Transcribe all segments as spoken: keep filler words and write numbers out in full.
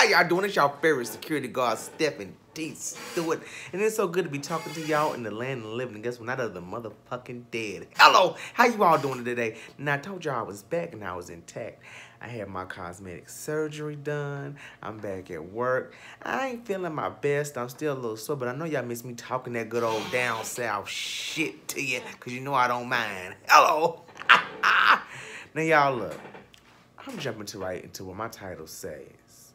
y'all doing? It's y'all favorite security guard, Stephen D. Stewart. And it's so good to be talking to y'all in the land of the living. And guess what? Not of the motherfucking dead. Hello, how you all doing today? Now, I told y'all I was back and I was intact. I had my cosmetic surgery done. I'm back at work. I ain't feeling my best. I'm still a little sore, but I know y'all miss me talking that good old down south shit to you, because you know I don't mind. Hello. Now, y'all look. I'm jumping to right into what my title says.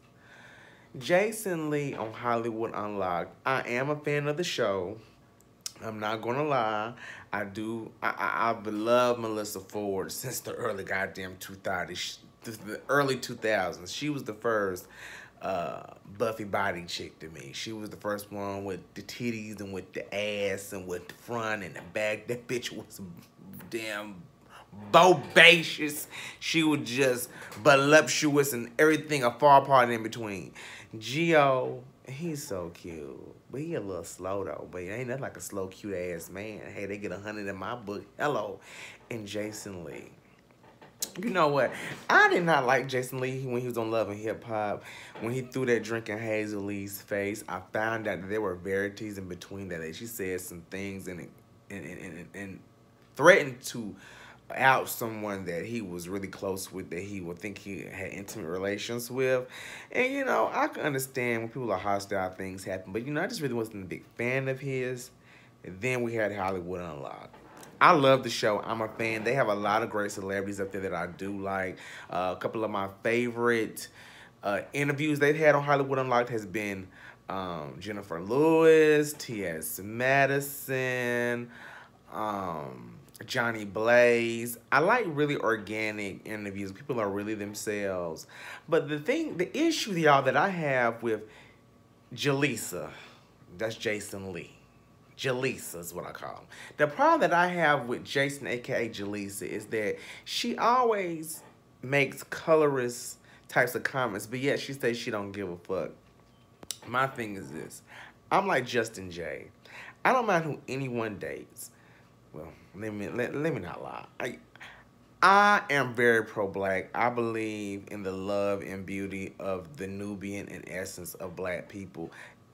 Jason Lee on Hollywood Unlocked. I am a fan of the show. I'm not gonna lie. I do. I, I, I've loved Melissa Ford since the early goddamn two thousands. The early two thousands. She was the first uh, Buffy body chick to me. She was the first one with the titties and with the ass and with the front and the back. That bitch was damn bodacious. She was just voluptuous and everything a far apart in between. Geo, he's so cute, but he a little slow though. But ain't that like a slow, cute ass man? Hey, they get a hundred in my book. Hello, and Jason Lee. You know what? I did not like Jason Lee when he was on Love and Hip Hop. When he threw that drink in Hazel Lee's face, I found out that there were verities in between that. She said some things and and and, and, and threatened to out someone that he was really close with, that he would think he had intimate relations with. And, you know, I can understand when people are hostile, things happen. But, you know, I just really wasn't a big fan of his. And then we had Hollywood Unlocked. I love the show. I'm a fan. They have a lot of great celebrities up there that I do like. Uh, a couple of my favorite uh, interviews they've had on Hollywood Unlocked has been um, Jennifer Lewis, T S Madison, um... Johnny Blaze. I like really organic interviews. People are really themselves. But the thing, the issue, y'all, that I have with Jaleesa, that's Jason Lee. Jaleesa is what I call him. The problem that I have with Jason, a k a. Jaleesa, is that she always makes colorist types of comments, but yet she says she don't give a fuck. My thing is this. I'm like Justin J. I don't mind who anyone dates. Well, let me let, let me not lie. I, I am very pro-black. I believe in the love and beauty of the Nubian and essence of black people.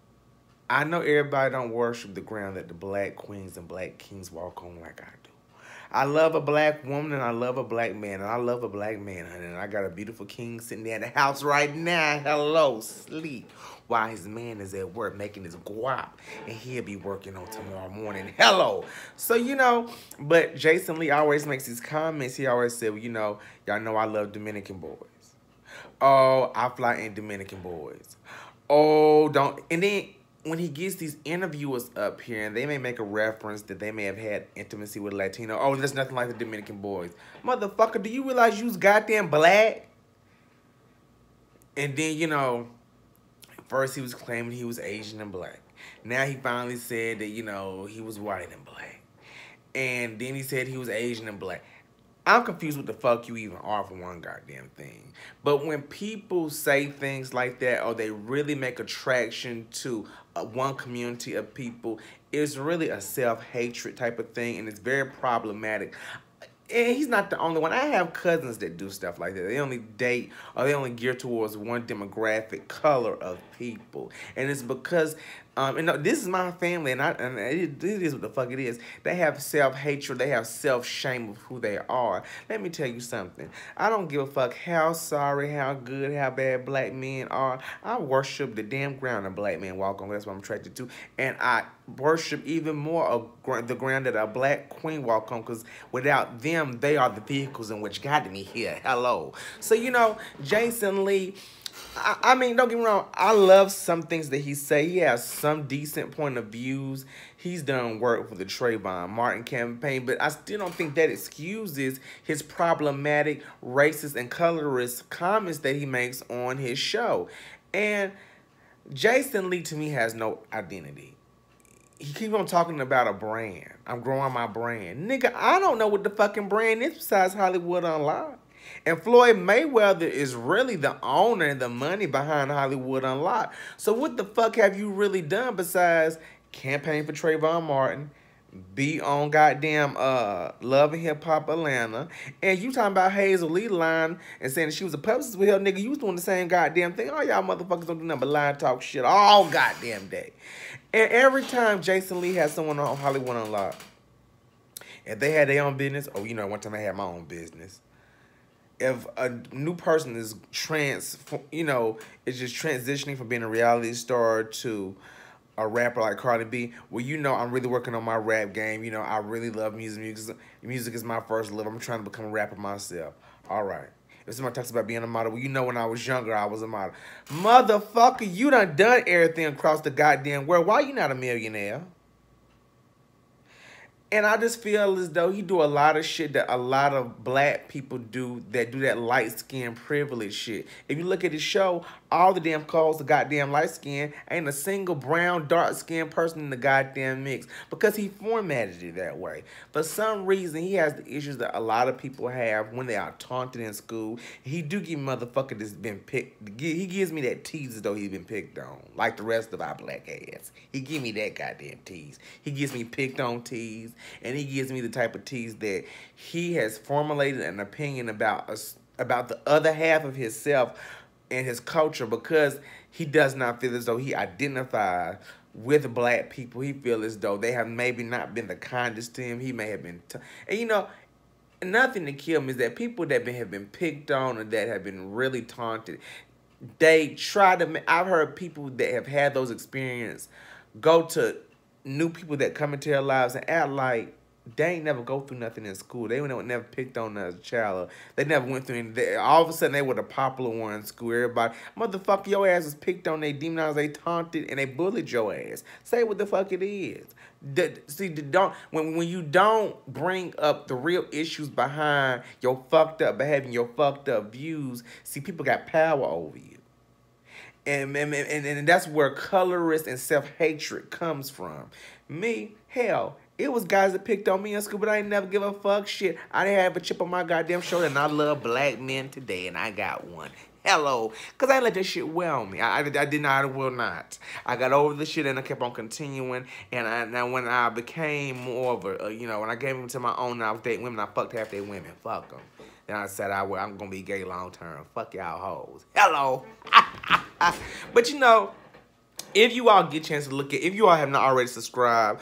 I know everybody don't worship the ground that the black queens and black kings walk on like I do. I love a black woman and I love a black man. And I love a black man, honey. And I got a beautiful king sitting there in the house right now. Hello, sleep. While his man is at work making his guap. And he'll be working on tomorrow morning. Hello. So, you know, but Jason Lee always makes these comments. He always said, well, you know, y'all know I love Dominican boys. Oh, I fly in Dominican boys. Oh, don't. And then when he gets these interviewers up here and they may make a reference that they may have had intimacy with Latino. Oh, there's nothing like the Dominican boys. Motherfucker, do you realize you was goddamn black? And then, you know, first he was claiming he was Asian and black. Now he finally said that, you know, he was white and black. And then he said he was Asian and black. I'm confused what the fuck you even are for one goddamn thing. But when people say things like that, or they really make attraction to uh, one community of people, it's really a self-hatred type of thing, and it's very problematic. And he's not the only one. I have cousins that do stuff like that. They only date, or they only gear towards one demographic color of people. And it's because, um, and no, this is my family, and, I, and it, it is what the fuck it is. They have self-hatred. They have self-shame of who they are. Let me tell you something. I don't give a fuck how sorry, how good, how bad black men are. I worship the damn ground a black man walk on. That's what I'm attracted to. And I worship even more of the ground that a black queen walk on, because without them, they are the vehicles in which got me here. Hello. So, you know, Jason Lee, I, I mean, don't get me wrong. I love some things that he say. He has some decent point of views. He's done work for the Trayvon Martin campaign, but I still don't think that excuses his problematic, racist, and colorist comments that he makes on his show. And Jason Lee, to me, has no identity. He keep on talking about a brand. I'm growing my brand. Nigga, I don't know what the fucking brand is besides Hollywood Unlocked. And Floyd Mayweather is really the owner and the money behind Hollywood Unlocked. So what the fuck have you really done besides campaign for Trayvon Martin, be on goddamn uh Love and Hip Hop Atlanta, and you talking about Hazel Lee line and saying she was a publicist with her, nigga. You was doing the same goddamn thing. All y'all motherfuckers don't do nothing but lie and talk shit all goddamn day. And every time Jason Lee has someone on Hollywood Unlocked, if they had their own business, oh, you know, one time I had my own business. If a new person is trans, you know, is just transitioning from being a reality star to a rapper like Cardi B, well, you know, I'm really working on my rap game. You know, I really love music. Music, music is my first love. I'm trying to become a rapper myself. All right. If somebody talks about being a model, well, you know, when I was younger, I was a model. Motherfucker, you done done everything across the goddamn world. Why you not a millionaire? And I just feel as though he do a lot of shit that a lot of black people do that do that light skin privilege shit. If you look at his show, all the damn calls the goddamn light skin, ain't a single brown dark skinned person in the goddamn mix because he formatted it that way. For some reason, he has the issues that a lot of people have when they are taunted in school. He do give motherfucker that's been picked. He gives me that tease as though he's been picked on, like the rest of our black ass. He give me that goddamn tease. He gives me picked on tease. And he gives me the type of tease that he has formulated an opinion about us, about the other half of himself and his culture because he does not feel as though he identifies with black people. He feels as though they have maybe not been the kindest to him. He may have been, t and you know, nothing to kill him is that people that been, have been picked on or that have been really taunted, they try to, I've heard people that have had those experiences go to new people that come into their lives and act like they ain't never go through nothing in school. They never, never picked on as a child. Or they never went through anything. All of a sudden, they were the popular one in school. Everybody, motherfucker, your ass was picked on, they demonized, they taunted, and they bullied your ass. Say what the fuck it is. The, see, the, don't when when you don't bring up the real issues behind your fucked up behavior, your fucked up views, see, people got power over you. And, and, and, and that's where colorist and self-hatred comes from. Me, hell, it was guys that picked on me in school, but I ain't never give a fuck shit. I didn't have a chip on my goddamn shoulder, and I love black men today, and I got one. Hello. Because I ain't let that shit wear on me. I, I, I did not, I will not. I got over the shit, and I kept on continuing, and I, now when I became more of a, uh, you know, when I gave into my own, and I was dating women, I fucked half their women. Fuck them. Then I said, I, I'm going to be gay long term. Fuck y'all hoes. Hello. But you know, if you all get a chance to look at, if you all have not already subscribed,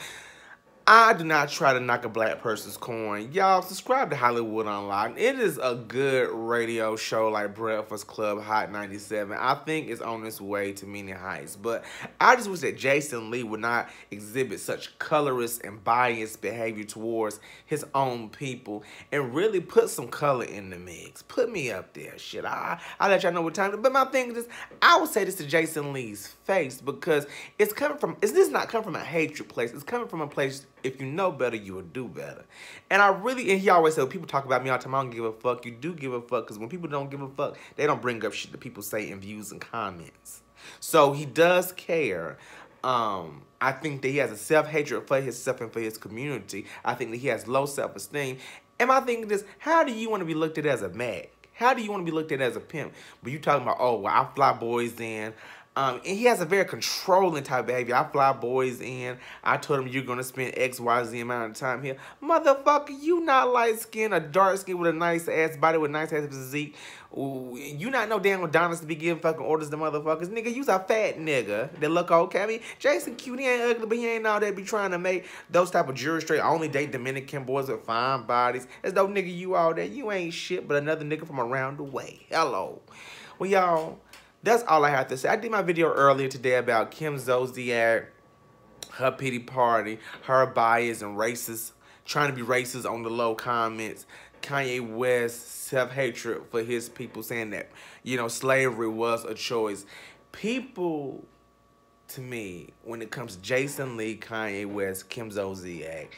I do not try to knock a black person's coin. Y'all, subscribe to Hollywood Unlocked. It is a good radio show like Breakfast Club, Hot ninety-seven. I think it's on its way to many heights. But I just wish that Jason Lee would not exhibit such colorist and biased behavior towards his own people and really put some color in the mix. Put me up there. Shit, I, I'll let y'all know what time. But my thing is, I would say this to Jason Lee's face because it's coming from, it's this not coming from a hatred place. It's coming from a place, if you know better, you will do better. And I really, and he always said, people talk about me all the time, I don't give a fuck. You do give a fuck, because when people don't give a fuck, they don't bring up shit that people say in views and comments. So he does care. Um, I think that he has a self-hatred for himself and for his community. I think that he has low self-esteem. And my thing is, how do you want to be looked at as a mag? How do you want to be looked at as a pimp? But you talking about, oh, well, I fly boys in. Um, and he has a very controlling type of behavior. I fly boys in. I told him you're going to spend X, Y, Z amount of time here. Motherfucker, you not light-skinned or dark-skinned with a nice-ass body with a nice-ass physique. Ooh, you not no damn Adonis to be giving fucking orders to motherfuckers. Nigga, you's a fat nigga that look okay. I mean, Jason cute, he ain't ugly, but he ain't all that be trying to make those type of jury straight. I only date Dominican boys with fine bodies. As though, nigga, you all that. You ain't shit but another nigga from around the way. Hello. Well, y'all, that's all I have to say. I did my video earlier today about Kim Zolciak, her pity party, her bias and racist, trying to be racist on the low comments. Kanye West, self-hatred for his people, saying that, you know, slavery was a choice. People, to me, when it comes to Jason Lee, Kanye West, Kim Zolciak,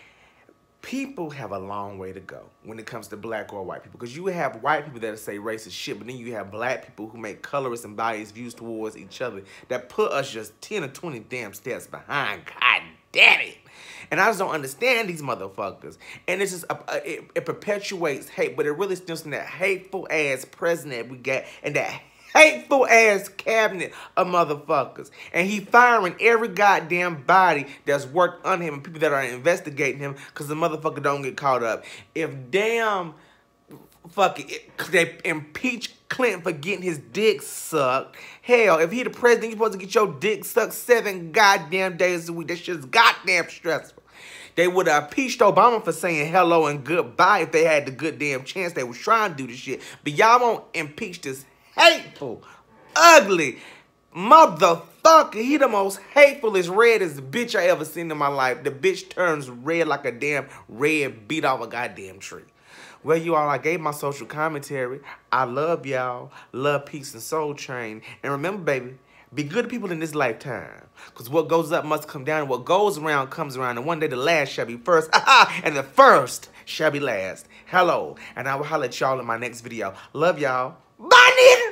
people have a long way to go when it comes to black or white people. Because you have white people that say racist shit, but then you have black people who make colorist and biased views towards each other that put us just ten or twenty damn steps behind. God damn it. And I just don't understand these motherfuckers. And it's just, a, a, it, it perpetuates hate, but it really stems from that hateful ass president we got and that hateful ass cabinet of motherfuckers. And he firing every goddamn body that's worked on him and people that are investigating him because the motherfucker don't get caught up. If damn fuck it, they impeach Clinton for getting his dick sucked. Hell, if he the president, you supposed to get your dick sucked seven goddamn days a week. That shit's goddamn stressful. They would have impeached Obama for saying hello and goodbye if they had the good damn chance they was trying to do this shit. But y'all won't impeach this hateful, ugly motherfucker. He the most hateful as red as the bitch I ever seen in my life. The bitch turns red like a damn red beat off a goddamn tree. Well, you all, I gave my social commentary. I love y'all. Love, peace, and soul train. And remember, baby, be good to people in this lifetime. Because what goes up must come down. And what goes around comes around. And one day the last shall be first. And the first shall be last. Hello. And I will holler at y'all in my next video. Love y'all. Bye, nigga.